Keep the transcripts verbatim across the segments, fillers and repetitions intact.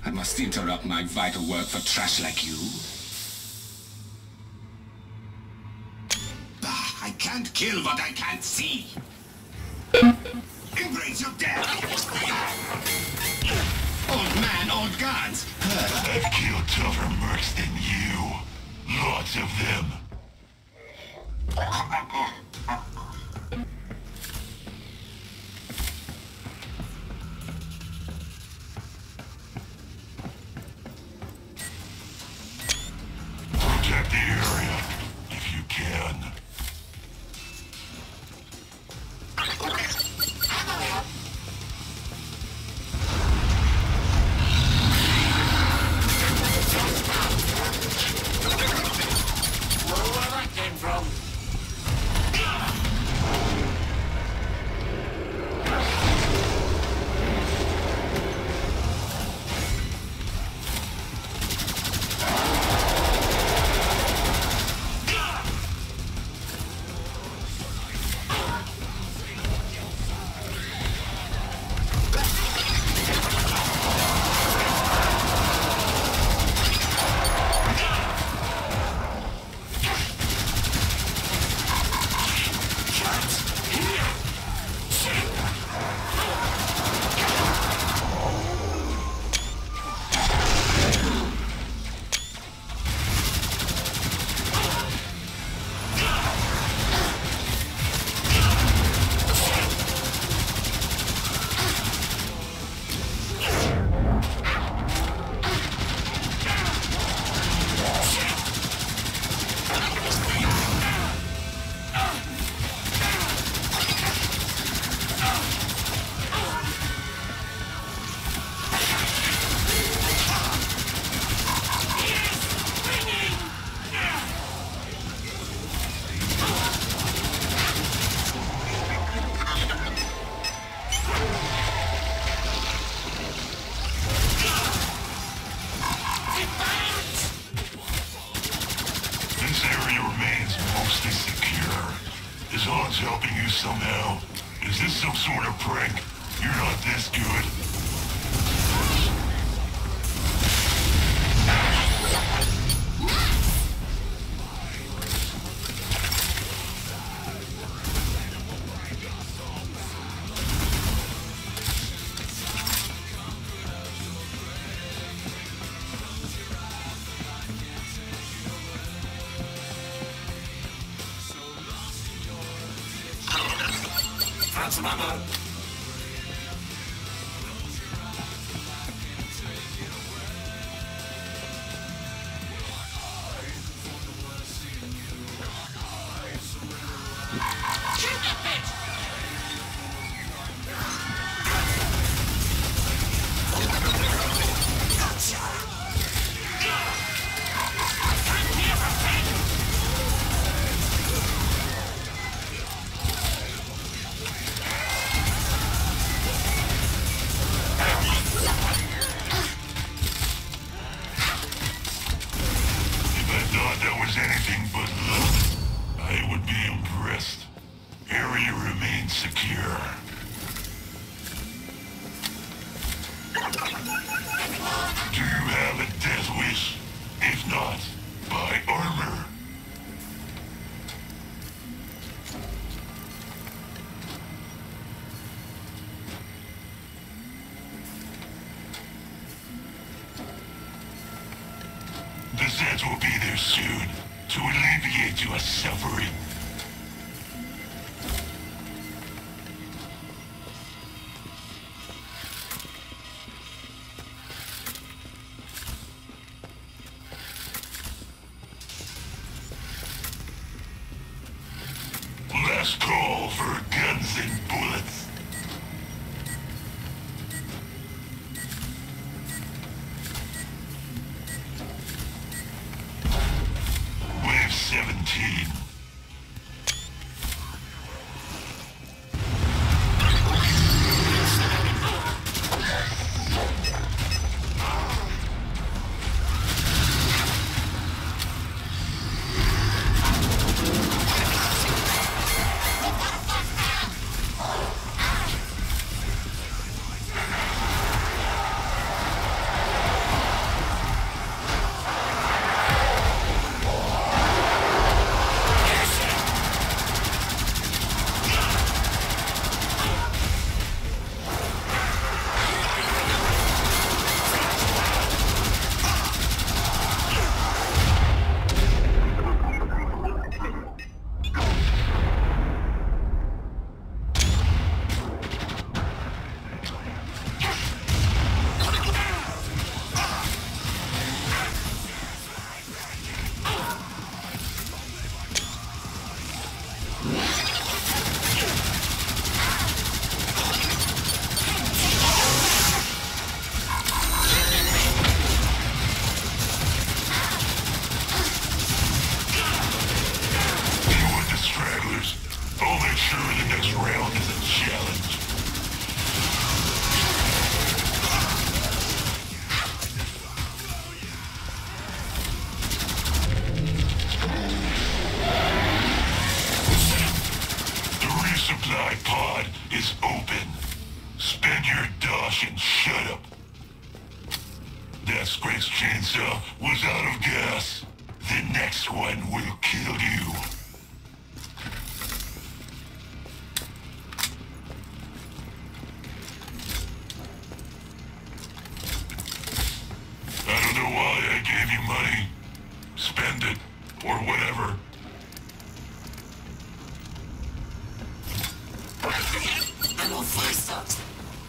I must interrupt my vital work for trash like you. Bah, I can't kill what I can't see. Embrace your death! Old man, old gods! I've killed tougher mercs than you. Lots of them. Protect the area, if you can. Is helping you somehow? Is this some sort of prank? You're not this good. That's mama. Anything but luck, I would be impressed. Area remains secure. Do you have a death wish? If not, buy armor. The Zeds will be there soon, to alleviate your suffering. Last call for guns and bullets. seventeen. Russian, shut up. That Sprake's chainsaw was out of gas. The next one will kill you. I don't know why I gave you money. Spend it, or whatever. I'm on fire start.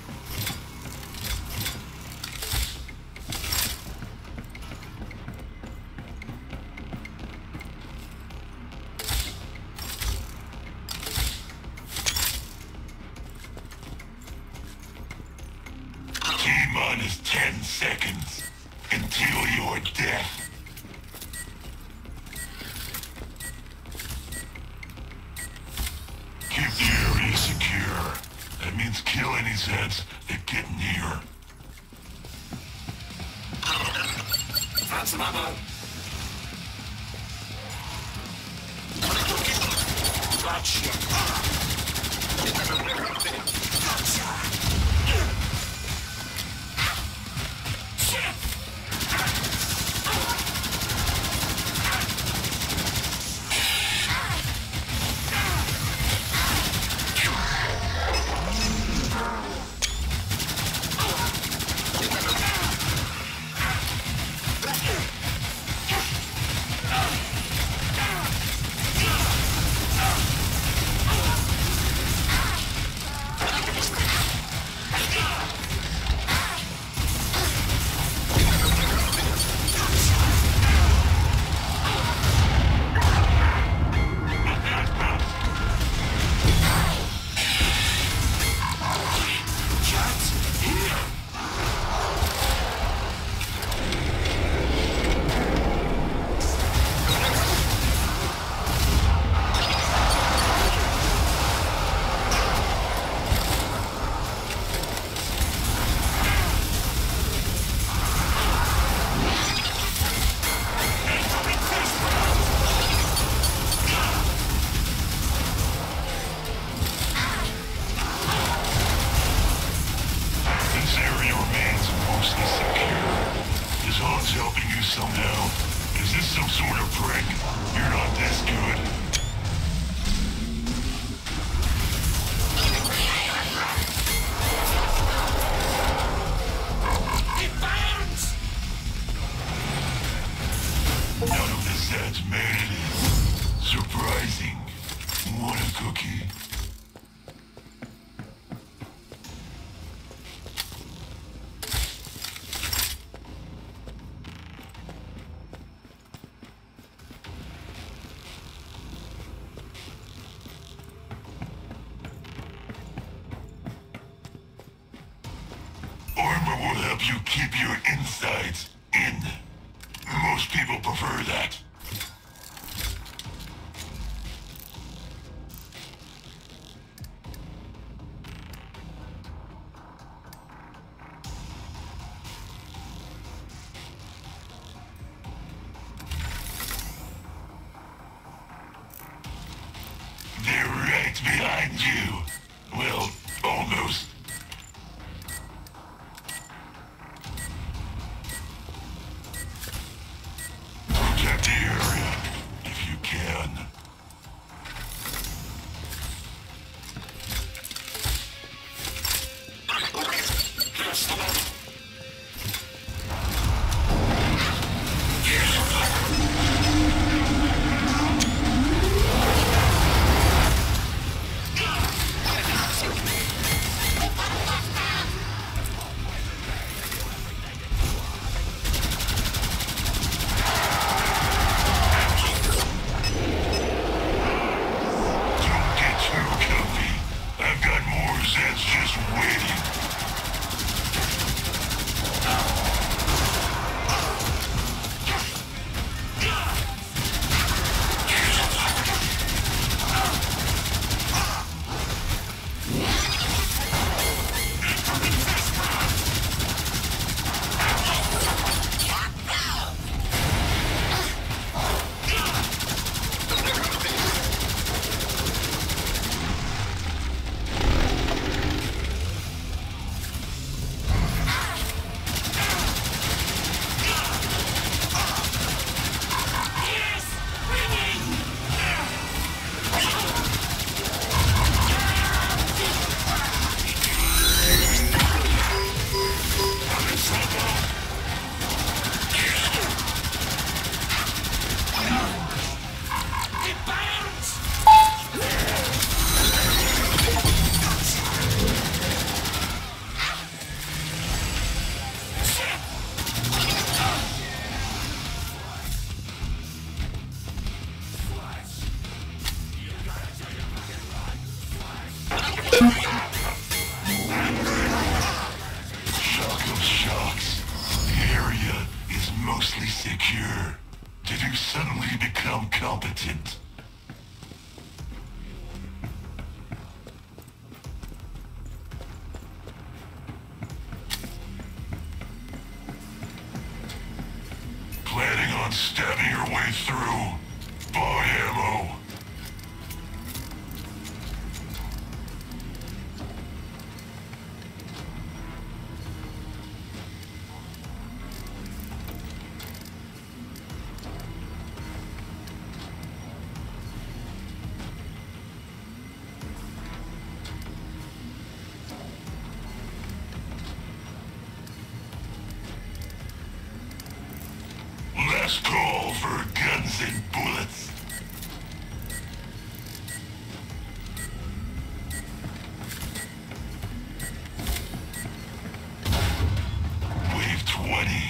T-minus ten seconds until your death. Keep the area secure. That means kill any Zeds that get near. Phantom ammo. Helping you somehow. Is this some sort of prank? You're not this good. It burns! None of the Zeds made it in. Surprising. Want a cookie? Armor will help you keep your insides in. Most people prefer that. They're right behind you. Well, almost. Protect the area, if you can. Don't get too comfy. I've got more Zeds just waiting. on stabbing your way through. Buy ammo. Last call for guns and bullets. Wave twenty.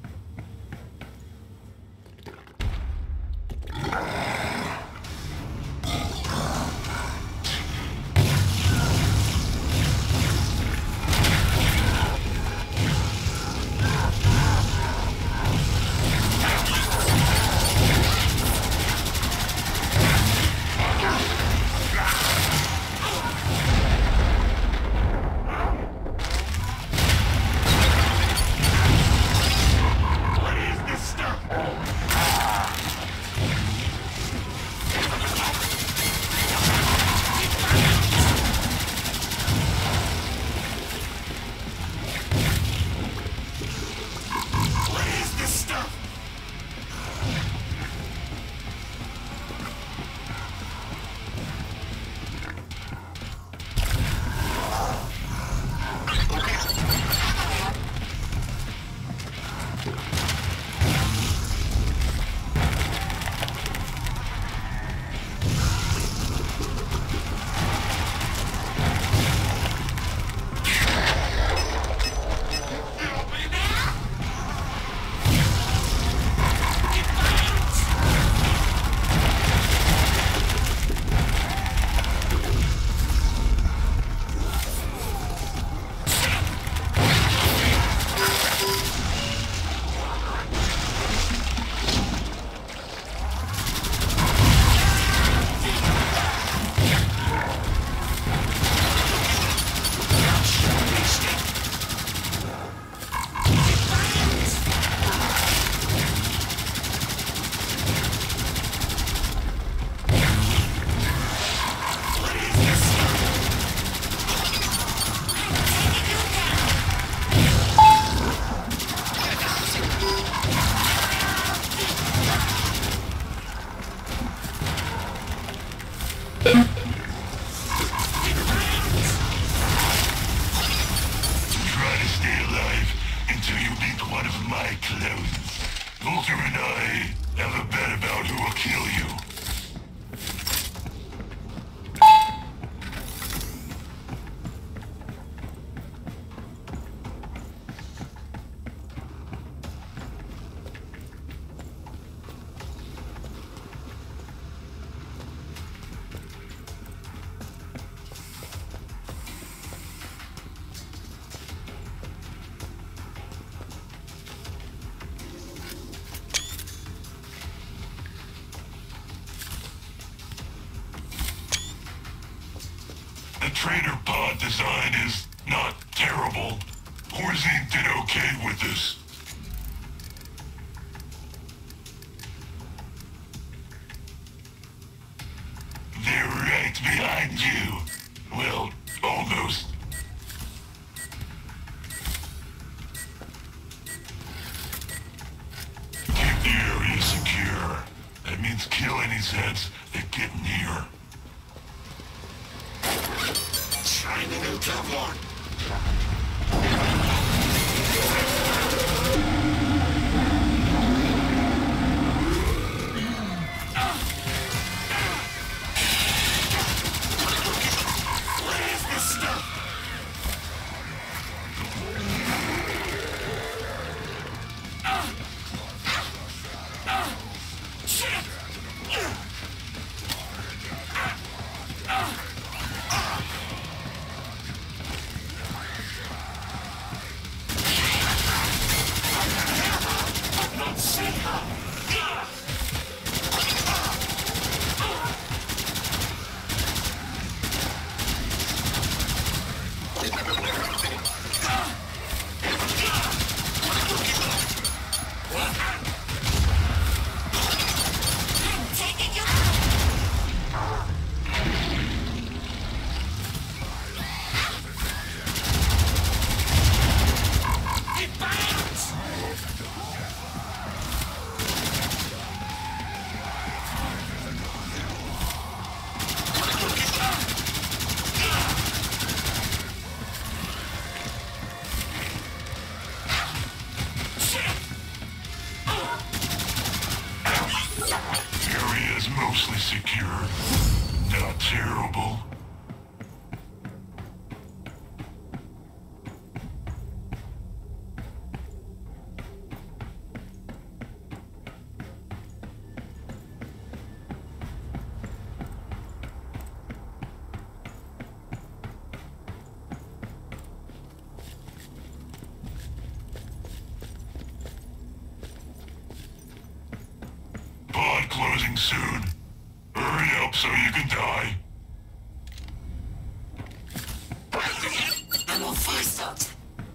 Walter and I have a bet about who will kill you. The trader pod design is not terrible. Horzine did okay with this. They're right behind you. Well, almost. Keep the area secure. That means kill any Zeds that get near. Shining into one. Where's the stuff? Shit! mostly secure. Not terrible. Pod closing soon. Hurry up so you can die. I'm on first.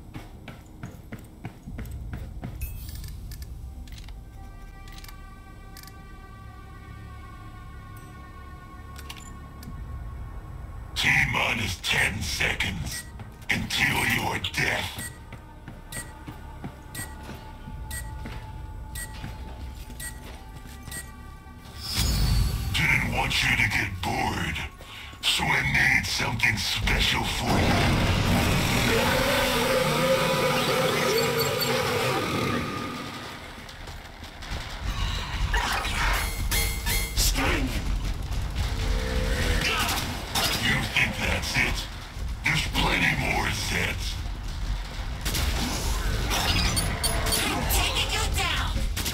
T-minus ten seconds until your death. Didn't want you to get bored, so I made something special for you. Sting. You think that's it? There's plenty more sets. Taking you down.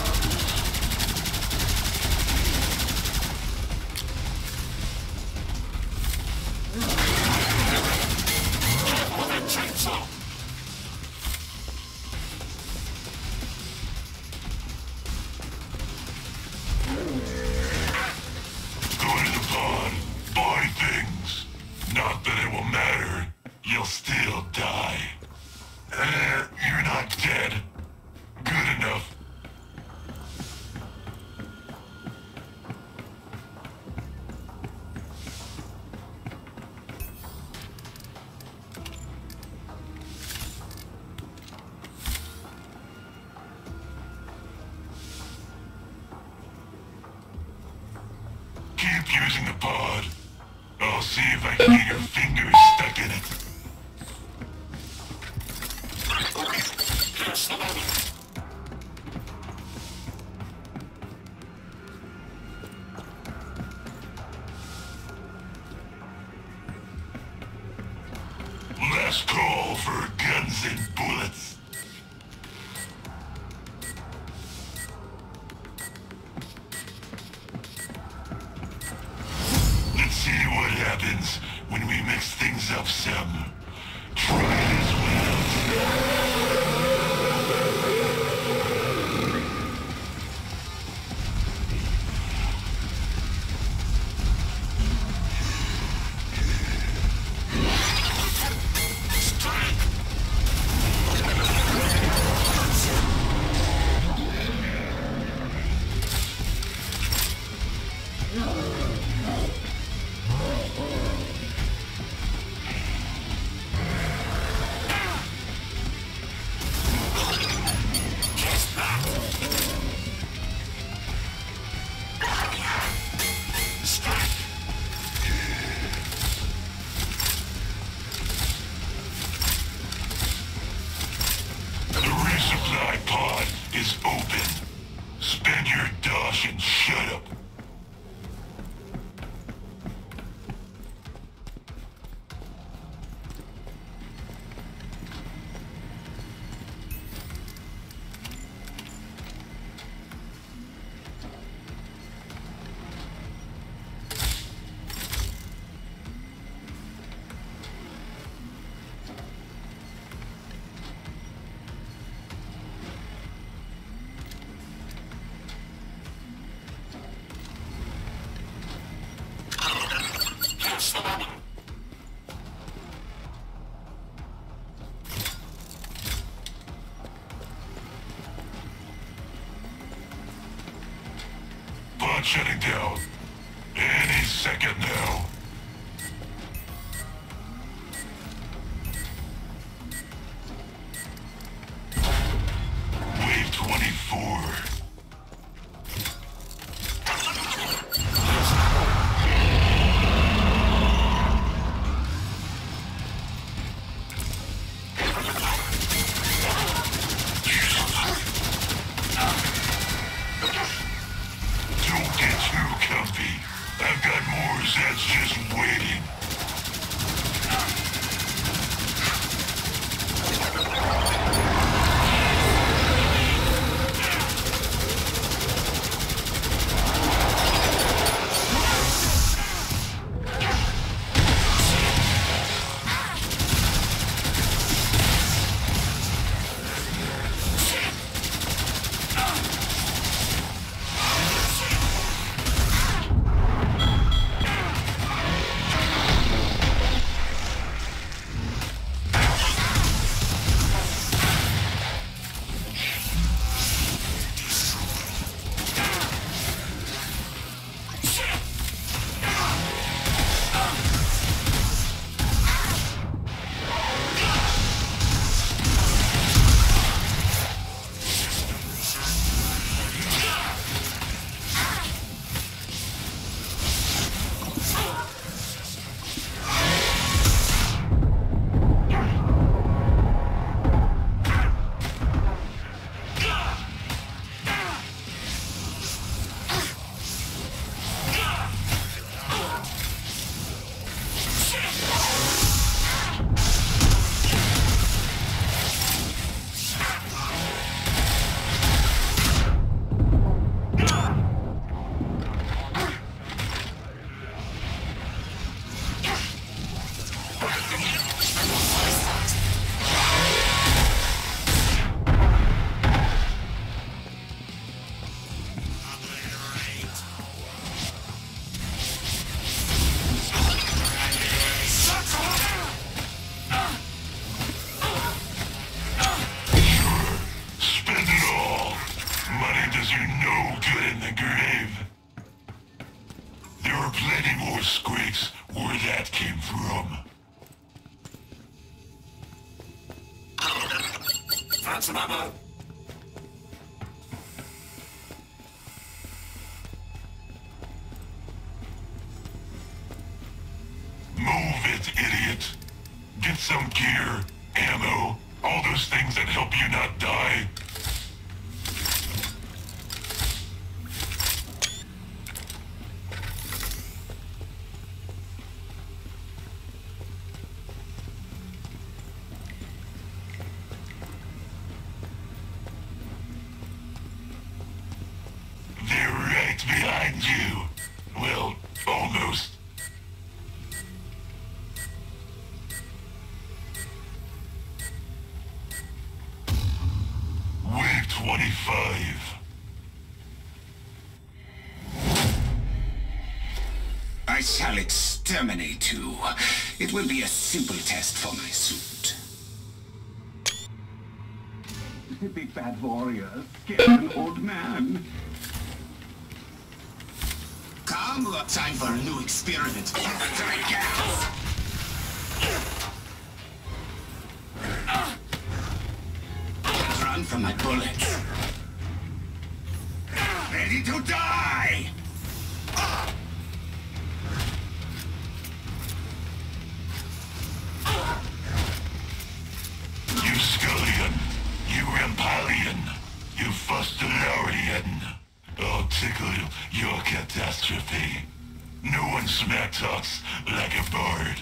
With a chainsaw. Go to the pod, buy things. Not that it will matter. You'll still die. Uh, you're not dead. Good enough. Keep using the pod. I'll see if I can get your fingers stuck in it. Here's the money. Last call for guns and bullets. Let's see what happens when we mix things up some. Try it as well. Strike. Kiss back. Strike. The resupply pod is open. Spend your dosh and shut up. Here's the money. Pod shutting down. Any second now. Wave twenty-four. Don't get too comfy. Found some ammo. Move it, idiot. Get some gear, ammo, all those things that help you not die. They're right behind you. Well, almost. Wave twenty-five. I shall exterminate you. It will be a simple test for my suit. The big bad warrior scared an old man. Come, time for a new experiment. Infantry cows! Can't run from my bullets. Ready to die! You Scullion, you Rampalion, you Fustelarian. I'll tickle your catastrophe. No one smack talks like a bird.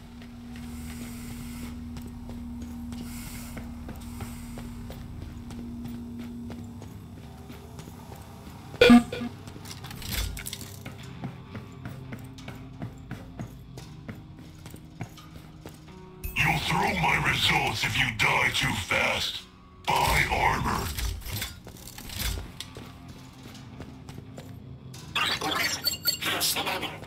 You'll throw my results if you die too fast. Buy armor. Here's some ammo.